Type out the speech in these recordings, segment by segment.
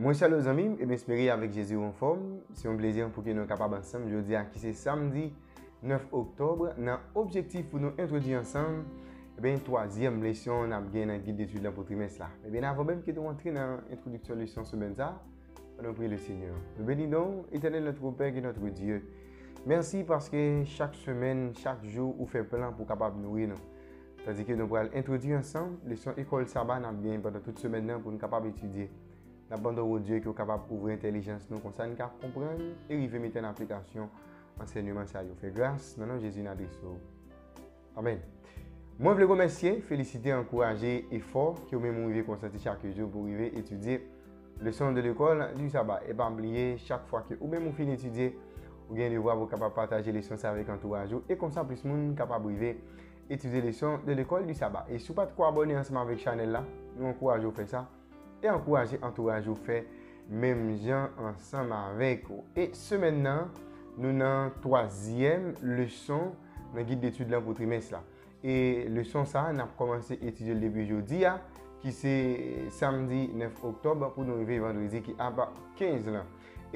Moi, chers amis, et espérer avec Jésus en forme. C'est un plaisir pour que nous soyons capables ensemble. Je dis à qui c'est samedi 9 octobre. Dans l'objectif pour nous introduire ensemble, troisième leçon, on a bien un guide d'études pour trimestre là. Et bien, avant même que nous entrions dans l'introduction de la leçon semaine, on prie le Seigneur. Nous bénissons, éternel notre Père et notre Dieu. Merci parce que chaque semaine, chaque jour, vous faites plan pour capable nourrir nous. C'est-à-dire que nous allons introduire ensemble les leçons école sabbat bien pendant toute semaine pour nous capables d'étudier. Nous demandons au Dieu qui est capable d'ouvrir l'intelligence nous comme ça nous capable comprendre et arriver à mettre en application enseignement ça nous fait grâce dans le nom de Jésus Christ. Amen. Moi je veux remercier, féliciter, encourager et fort que vous même arriver constater chaque jour pour arriver étudier leçon de l'école du sabbat et pas oublier chaque fois que vous même vous finissez d'étudier vous gagnez de voir vous capable partager les leçons avec entourage et comme ça plus monde capable arriver étudier les leçons de l'école du sabbat. Et si vous n'êtes pas abonné ensemble avec la chaîne là, nous encourageons à faire ça et encourager entourage à faire même gens ensemble avec vous. Et ce maintenant, nous avons troisième leçon dans le guide d'études là pour trimestre là. Et leçon ça, on a commencé à étudier le début jeudi qui c'est samedi 9 octobre pour nous arriver vendredi qui a 15 là.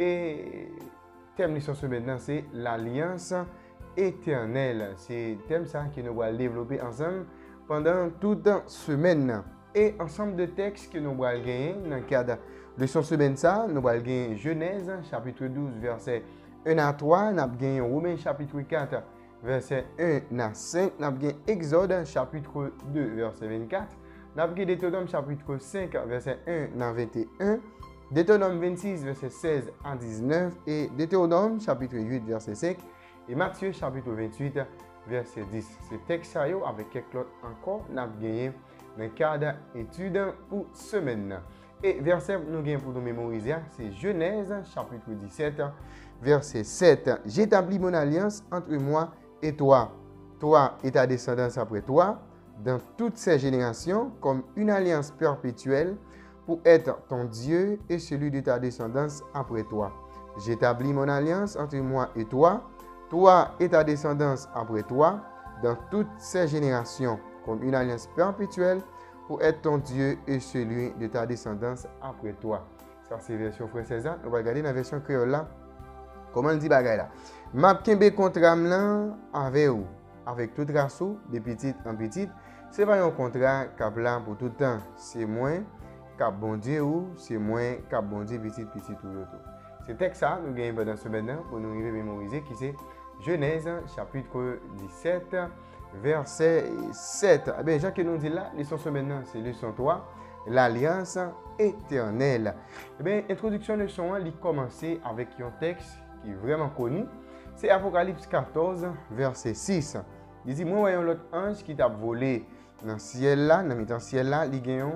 Et thème leçon ce maintenant c'est l'alliance éternelle. C'est le thème ça que nous allons développer ensemble pendant toute la semaine. Et ensemble de textes que nous allons gagner dans le cadre de leçon semaine ça, nous allons gagner Genèse chapitre 12 verset 1 à 3, nous allons gagner Romains chapitre 4 verset 1 à 5, nous allons gagner Exode chapitre 2 verset 24, nous allons gagner Deutéronome chapitre 5 verset 1 à 21, Deutéronome 26 verset 16 à 19 et Deutéronome chapitre 8 verset 5 et Matthieu chapitre 28 verset 10. C'est texte avec quelques autres encore, nous avons gagné dans le cadre d'études pour semaine. Et verset nous gagnons pour nous mémoriser, c'est Genèse chapitre 17 verset 7. J'établis mon alliance entre moi et toi et ta descendance après toi, dans toutes ces générations, comme une alliance perpétuelle pour être ton Dieu et celui de ta descendance après toi. J'établis mon alliance entre moi et toi et ta descendance après toi, dans toutes ces générations, comme une alliance perpétuelle pour être ton Dieu et celui de ta descendance après toi. Ça, c'est la version française. On va regarder dans la version créole là. Comment on dit bagay là? M'a kembe contrat avec vous, avec toute race, de petite en petite. C'est pas un contrat qui là pour tout le temps. C'est moins qu'à bon Dieu ou c'est moins qu'à bon Dieu petit tout. C'est texte ça, nous gagnons dans ce maintenant pour nous arriver à mémoriser qui c'est Genèse chapitre 17. Verset 7. Eh bien, Jean qui nous dit là, leçon ce maintenant, c'est leçon 3, l'alliance éternelle. Eh bien, introduction de leçon 1, il commence avec un texte qui est vraiment connu. C'est Apocalypse 14, verset 6. Il dit, moi, voyons l'autre ange qui t'a volé dans le ciel là, dans le ciel là, il y a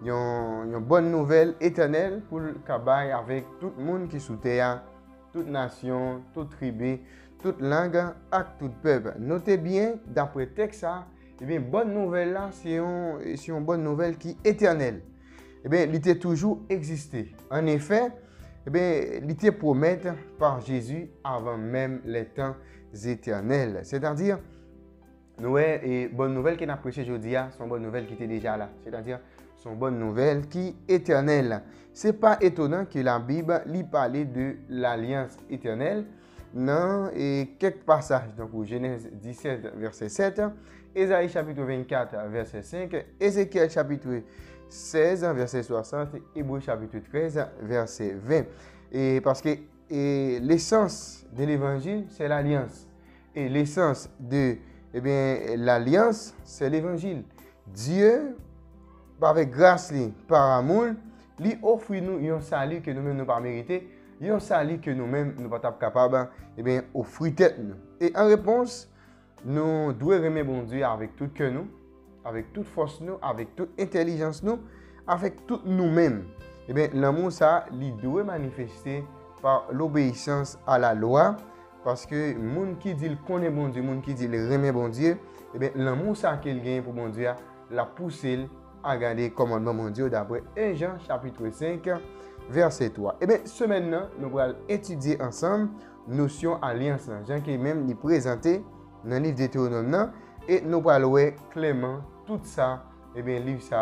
une bonne nouvelle éternelle pour le cabaye avec tout le monde qui est sous terre, toute nation, toute tribu, toute langue et tout peuple. Notez bien, d'après le texte, eh bien, bonne nouvelle là, c'est une bonne nouvelle qui est éternelle. Eh bien, il était toujours existé. En effet, eh bien, il était promis par Jésus avant même les temps éternels. C'est-à-dire, nous et bonne nouvelle qu'on a prêché aujourd'hui, sont bonnes nouvelles qui étaient déjà là. C'est-à-dire, sont bonnes nouvelles qui est éternelle. Ce n'est pas étonnant que la Bible lui parlait de l'alliance éternelle. Non, et quelques passages, donc Genèse 17, verset 7, Ésaïe chapitre 24, verset 5, Ézéchiel chapitre 16, verset 60, Hébreux chapitre 13, verset 20. Et parce que l'essence de l'évangile, c'est l'alliance. Et l'essence de l'alliance, c'est l'évangile. Dieu, avec grâce, par amour, lui offre nous un salut que nous-mêmes nous pas mérité. Il y a un salut que nous-mêmes nous ne sommes pas capables d'offrir tête nous. Et en réponse, nous devons aimer bon Dieu avec tout cœur nous, avec toute force nous, avec toute intelligence nous, avec tout nous-mêmes. Et bien, l'amour ça, il doit manifester par l'obéissance à la loi, parce que les gens qui disent qu'il connaît bon Dieu, les gens qui disent qu'il aime bon Dieu, et bien, l'amour ça qu'il gagne pour bon Dieu, l'a poussé à garder le commandement bon Dieu d'après 1 Jean chapitre 5. Verset 3. Eh bien, ce maintenant, nous allons étudier ensemble notion alliance. Jean qui même nous présenté dans le livre de Deutéronome et nous allons voir clairement tout ça, eh bien, livre ça,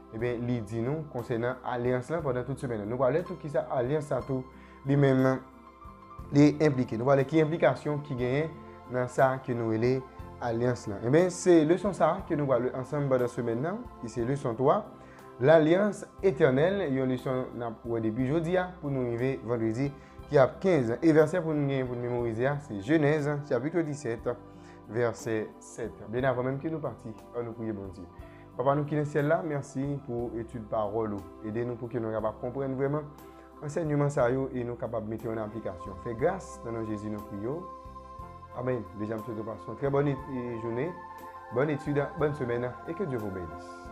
eh bien, il dit nous concernant l'alliance là pendant toute semaine. Nous allons tout qui ça alliance à tout lui-même les impliqué. Nous allons qui implication qui gagne dans ça que nous les alliance là. Eh bien, c'est leçon ça que nous allons ensemble dans semaine là, qui c'est leçon 3. L'alliance éternelle, une leçon au début jeudi pour nous arriver vendredi qui a 15 et verset pour nous mémoriser, c'est Genèse chapitre 17 verset 7. Bien avant même que nous partions, on nous prie bon Dieu. Papa nous qui est ciel là, merci pour l'étude parole. Aidez-nous pour que nous capables comprendre vraiment enseignement ça et nous capables de mettre en application. Fais grâce dans nos Jésus nous prions. Amen. Déjà, monsieur de passion. Très bonne journée, bonne étude, bonne semaine et que Dieu vous bénisse.